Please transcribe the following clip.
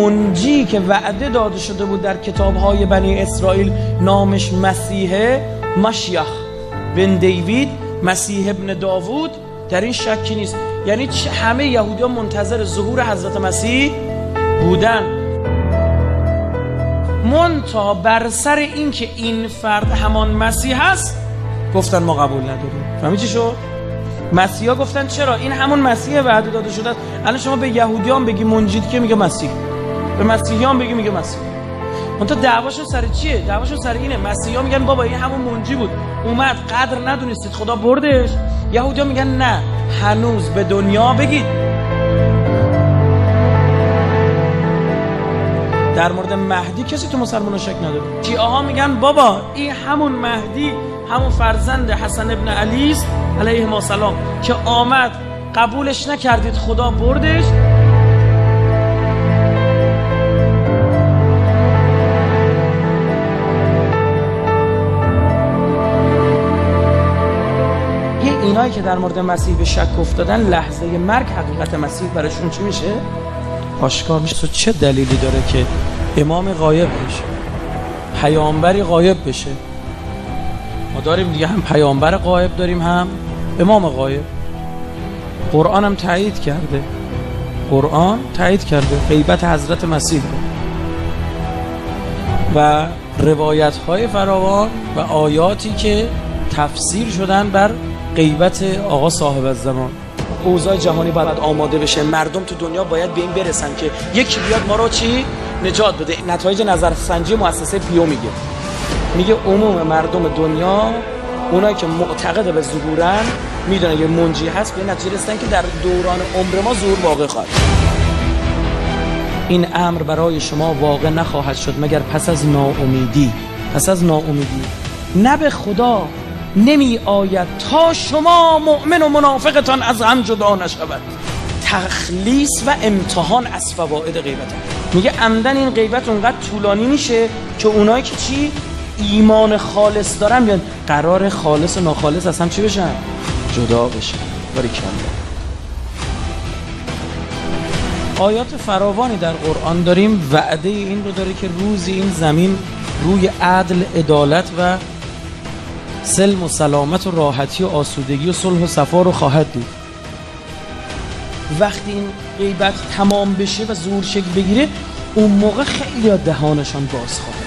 منجی که وعده داده شده بود در کتاب‌های بنی اسرائیل نامش مسیح مشیخ بن دیوید، مسیح ابن داوود، در این شکی نیست. یعنی همه یهودیان منتظر ظهور حضرت مسیح بودن، منتها بر سر این که این فرد همان مسیح هست گفتن ما قبول نداریم. فهمی چی شد؟ مسیحا گفتن چرا این همون مسیح وعده داده شده است. الان شما به یهودیان بگی منجید که میگه مسیح، به مسیحیان بگی میگه مسیح. منتها دعواشون سر چیه؟ دعواشون سر اینه. مسیحا میگن بابا این همون منجی بود، اومد، قدر ندونستید خدا بردش. یهودی‌ها میگن نه، هنوز به دنیا بگید. در مورد مهدی کسی تو مسلمان‌ها شک نداره. شیعه‌ها میگن بابا این همون مهدی، همون فرزند حسن ابن علی است علیه السلام که آمد، قبولش نکردید، خدا بردش. اینایی که در مورد مسیح به شک افتادن، لحظه مرگ حقیقت مسیح براشون چی میشه؟ آشکار میشه. تو چه دلیلی داره که امام غایب بشه، پیامبری غایب بشه؟ ما داریم دیگه، هم پیامبر غایب داریم هم امام غایب. قرآن هم تایید کرده، قرآن تایید کرده غیبت حضرت مسیح و روایت های فراوان و آیاتی که تفسیر شدن بر غیبت آقا صاحب الزمان. اوضاع جهانی باید آماده بشه، مردم تو دنیا باید به این برسن که یکی بیاد ما رو چی نجات بده. نتایج نظرسنجی مؤسسه پیو میگه عموم مردم دنیا، اونایی که معتقد به ظهورن، میدونن یه منجی هست، به نتیجه رسیدن که در دوران عمر ما ظهور واقع خواهد. این امر برای شما واقع نخواهد شد مگر پس از ناامیدی. پس از ناامیدی نه به خدا نمی آید تا شما مؤمن و منافقتان از هم جدا نشود. تخلیص و امتحان از فواید غیبت. میگه عمدن این غیبت اونقدر طولانی میشه که اونایی که چی ایمان خالص دارن بیان، قرار خالص و ناخالص از هم چی بشن؟ جدا بشن. باریکلا. آیات فراوانی در قرآن داریم وعده این رو داره که روزی این زمین روی عدل، عدالت و سلم و سلامت و راحتی و آسودگی و صلح و صفا رو خواهد دید. وقتی این غیبت تمام بشه و ظهور شکل بگیره، اون موقع خیلی دهانشان باز خواهد.